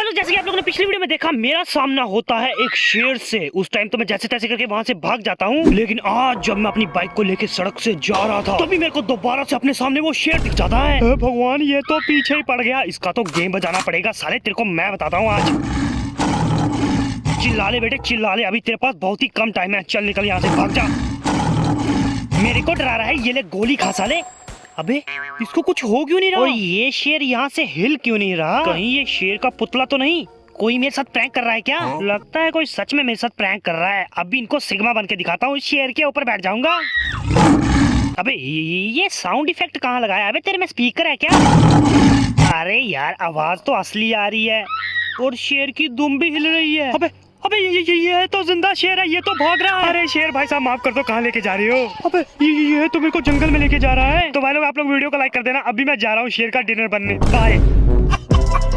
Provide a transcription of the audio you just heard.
दोस्तों जैसे कि आप लोगों ने पिछली वीडियो में देखा, मेरा सामना होता है एक शेर से। उस टाइम तो मैं जैसे तैसे करके वहां से भाग जाता हूँ, लेकिन आज जब मैं अपनी बाइक को लेके सड़क से जा रहा था, तभी मेरे को दोबारा से अपने सामने वो शेर दिख जाता है। भगवान, ये तो पीछे ही पड़ गया। इसका तो गेम बजाना पड़ेगा साले, तेरे को मैं बताता हूँ आज। चिल्ला ले बेटे चिल्ला ले, अभी तेरे पास बहुत ही कम टाइम है। चल निकल यहाँ से, भाग जा। मेरे को डरा रहा है, ये ले गोली खा साले। अबे इसको कुछ हो क्यों नहीं रहा? और ये शेर यहाँ से हिल क्यों नहीं रहा? कहीं ये शेर का पुतला तो नहीं? कोई मेरे साथ प्रैंक कर रहा है क्या? लगता है कोई सच में मेरे साथ प्रैंक कर रहा है। अभी इनको सिग्मा बन के दिखाता हूँ, शेर के ऊपर बैठ जाऊंगा। अबे ये साउंड इफेक्ट कहाँ लगाया? अबे तेरे में स्पीकर है क्या? अरे यार आवाज तो असली आ रही है और शेर की दुम भी हिल रही है। अबे अबे ये तो जिंदा शेर है, ये तो भाग रहा है। अरे शेर भाई साहब माफ कर दो, कहाँ लेके जा रही हो? अबे ये तो मेरे को जंगल में लेके जा रहा है। तो भाई लोग आप लोग वीडियो को लाइक कर देना। अभी मैं जा रहा हूँ शेर का डिनर बनने। बाय।